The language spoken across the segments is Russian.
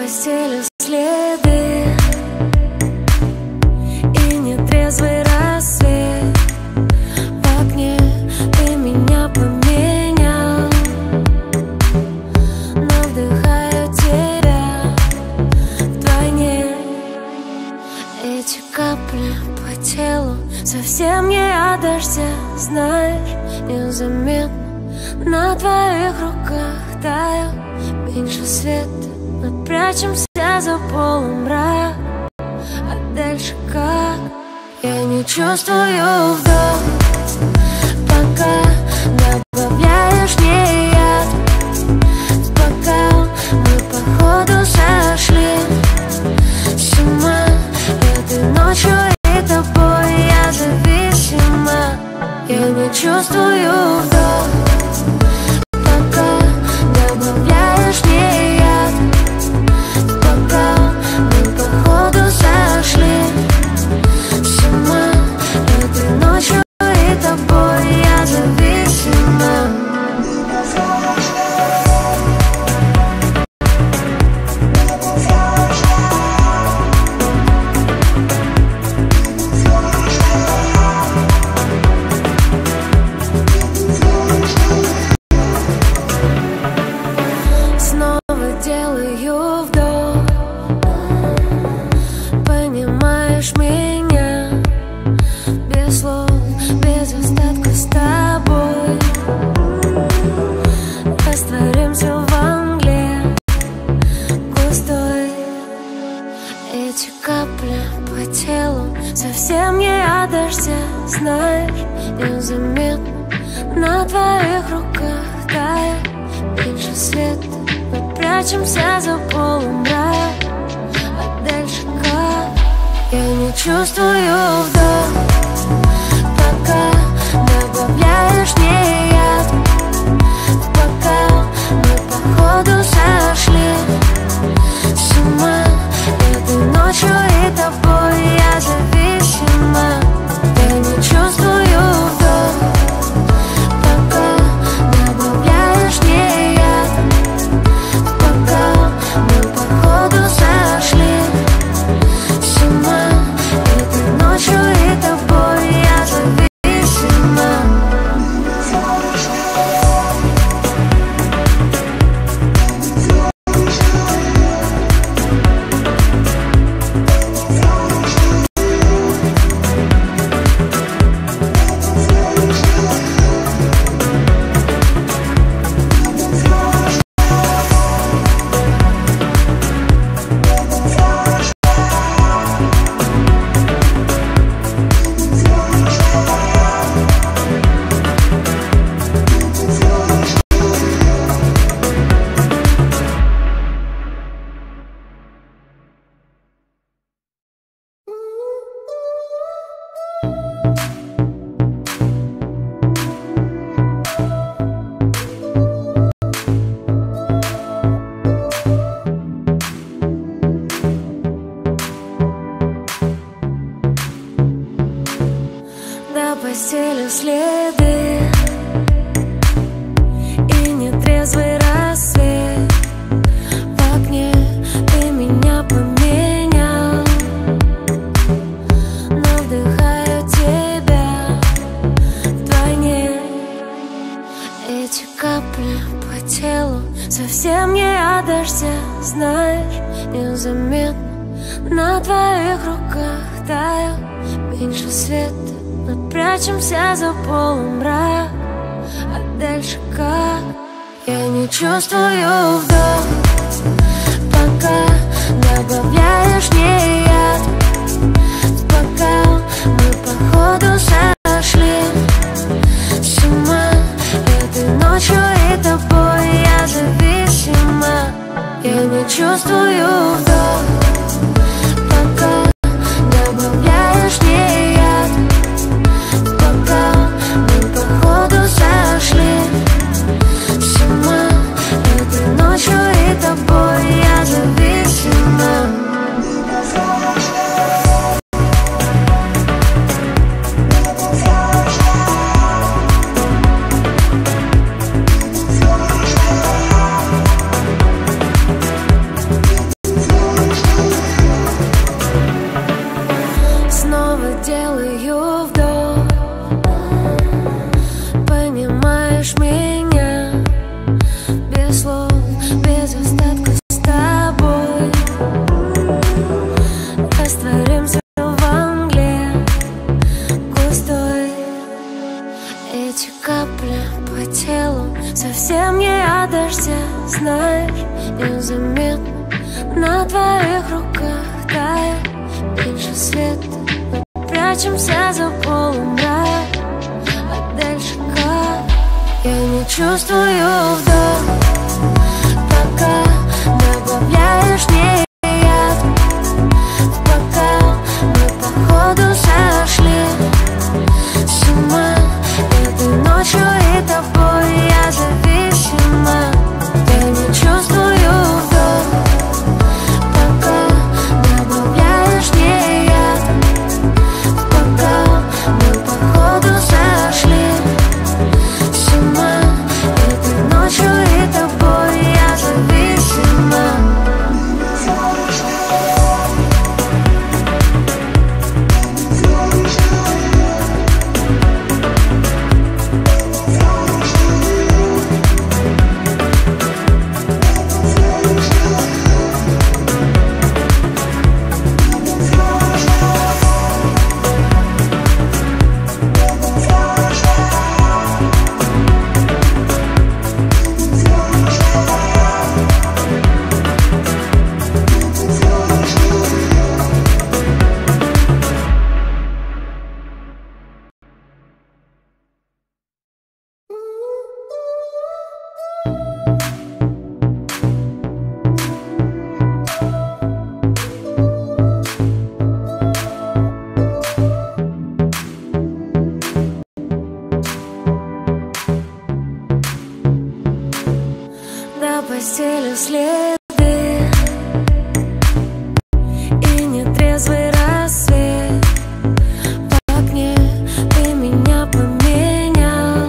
постели следы и нетрезвый рассвет. В окне ты меня поменял, но вдыхаю тебя вдвойне. Эти капли по телу совсем не от дождя, знаешь, незаметно на твоих руках таю. Меньше света, мы прячемся за полумрак. А дальше как? Я не чувствую вдох, пока добавляешь мне яд в бокал. Мы походу сошли с ума. Этой ночью и тобой я зависима. Я не чувствую вдох, пока добавляешь мне яд в бокал. Мы походу сошли с ума. Этой ночью и тобой я зависима. Делаю вдох, понимаешь меня, без слов, без остатка с тобой. Растворимся во мгле густой. Эти капли по телу совсем не от дождя, знаешь, незаметно на твоих руках тает. Меньше света, мы прячемся за полумрак. А дальше как? Я не чувствую вдох, пока добавляешь мне яд в бокал. Мы походу сошли с ума. Этой ночью и тобой я зависима. Я не чувствую вдох, пока добавляешь мне яд в бокал. Мы походу сошли с ума. Этой ночью и тобой я зависима. До постели следы и нетрезвый рассвет. В окне ты меня поменял, но вдыхаю тебя вдвойне. Эти капли по телу совсем не от дождя, знаешь, незаметно на твоих руках таю. Меньше света, мы прячемся за полумрак. А дальше как? Я не чувствую вдох, пока добавляешь мне яд в бокал. Мы походу сошли с ума. Этой ночью и тобой я зависима. Я не чувствую вдох, пока добавляешь мне яд в бокал. Мы походу сошли с ума. Этой ночью и тобой я зависима. от дождя, знаешь, незаметно на твоих руках тает меньше света. Мы прячемся за полумрак, а дальше как? Я не чувствую вдох, пока добавляешь мне яд в бокал. Мы походу сошли с ума этой ночью и тобой. Я зависима, я не чувствую вдох, пока добавляешь мне яд в бокал. Мы походу сошли с ума этой ночью и тобой. Я зависима. До постели следы и нетрезвый рассвет. В окне ты меня поменял,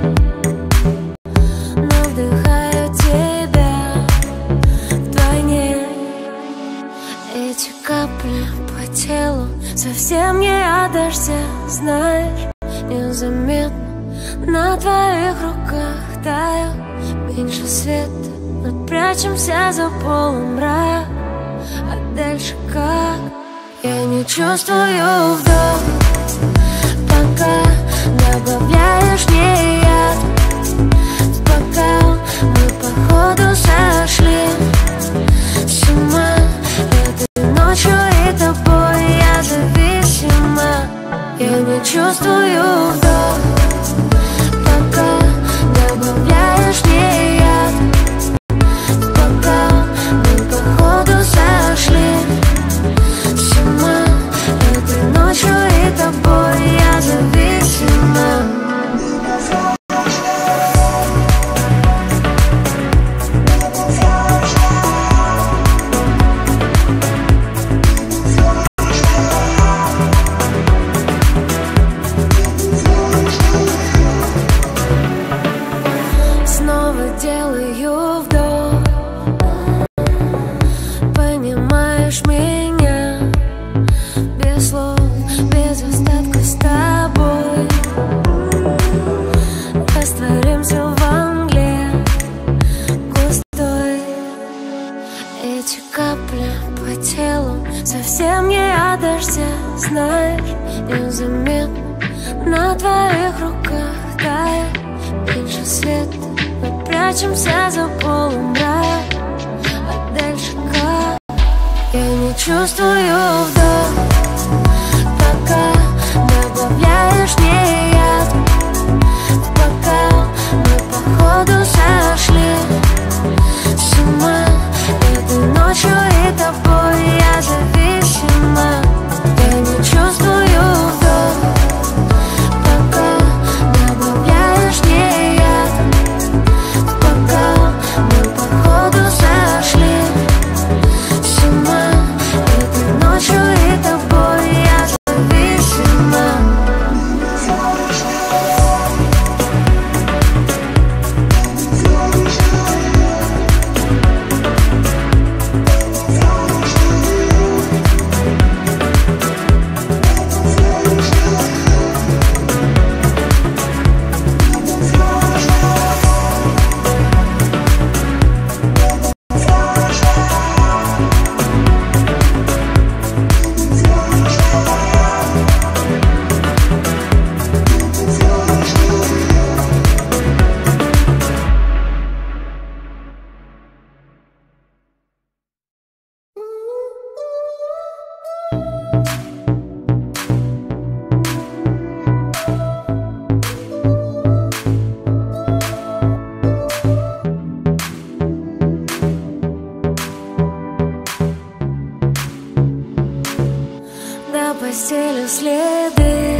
но вдыхаю тебя вдвойне. Эти капли по телу совсем не от дождя, знаешь, незаметно на твоих руках тает меньше света. Мы прячемся за полумрак, а дальше как? Я не чувствую вдох, пока добавляешь мне яд в бокал. Мы походу сошли с ума этой ночью и тобой. Я зависима, я не чувствую вдох, пока добавляешь мне яд в бокал. Мы походу сошли с ума этой ночью и тобой. Я зависима. Снова делаю вдох, понимаешь меня без слов, без остатка с тобой. Растворимся во мгле густой. Эти капли по телу совсем не от дождя, знаешь, незаметно на твоих руках тает меньше света. Мы прячемся за полумрак, а дальше как? Я не чувствую вдох, пока добавляешь мне яд в бокал. Мы походу сошли с ума этой ночью и тобой. Я зависима, я не чувствую вдох, пока добавляешь мне яд в бокал. Мы походу сошли с ума этой ночью и постели следы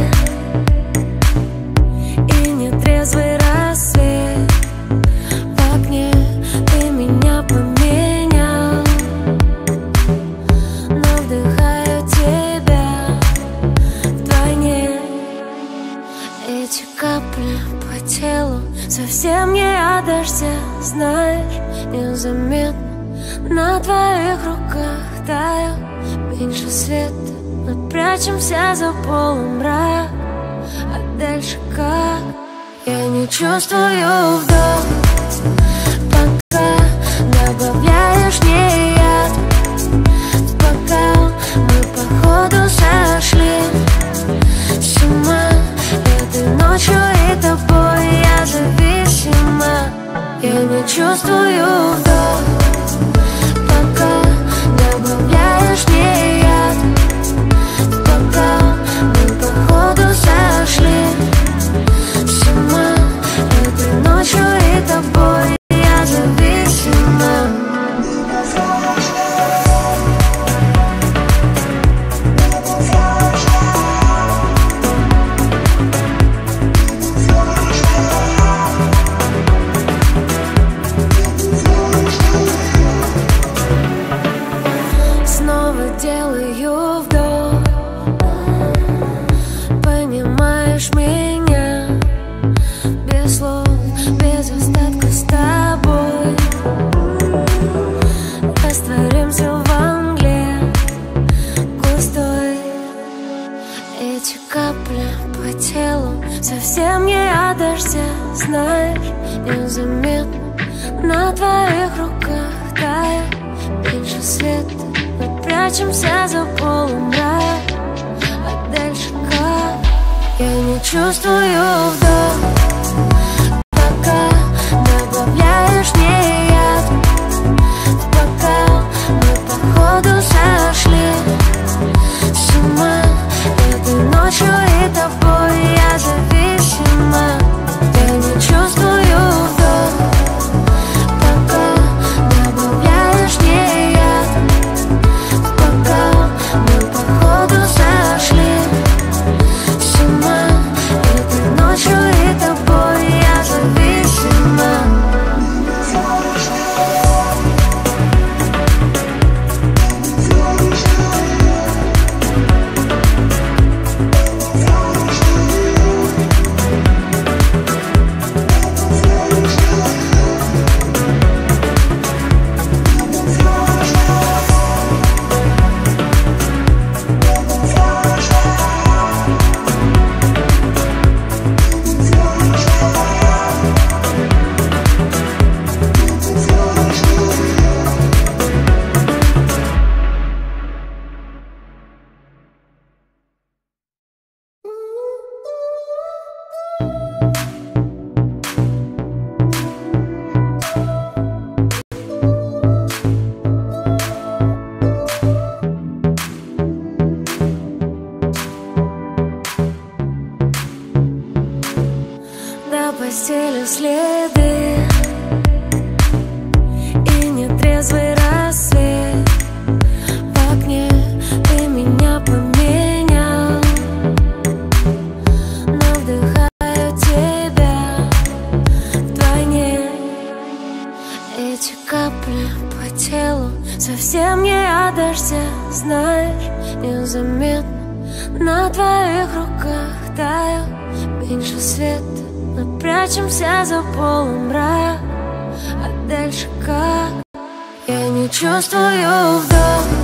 и нетрезвый рассвет. В окне ты меня поменял, но вдыхаю тебя вдвойне. Эти капли по телу совсем не от дождя, знаешь, незаметно на твоих руках таю. Меньше света, мы прячемся за полумрак. А дальше как? Я не чувствую вдох, пока добавляешь мне яд. Пока мы походу сошли с ума. Этой ночью и тобой я зависима. Я не чувствую вдох, пока добавляешь мне яд. Пока мы походу сошли с ума. Этой ночью и тобой я зависима. Снова делаю вдох, понимаешь меня, без слов, без остатка с тобой. Растворимся во мгле густой. Эти капли по телу совсем не от дождя, знаешь, незаметно на твоих руках таю. Меньше света, мы прячемся за полумрак. А дальше как? Я не чувствую вдох, пока добавляешь мне яд. Пока мы походу сошли с ума. Этой ночью и тобой я зависима. Я не чувствую вдох, пока добавляешь мне яд. Пока мы походу сошли с ума. Этой ночью и тобой я зависима. До постели следы и нетрезвый рассвет. В окне ты меня поменял, но вдыхаю тебя вдвойне. Эти капли по телу совсем не от дождя, знаешь, незаметно на твоих руках таю. Меньше света, мы прячемся за полумрак. А дальше как? Я не чувствую вдох,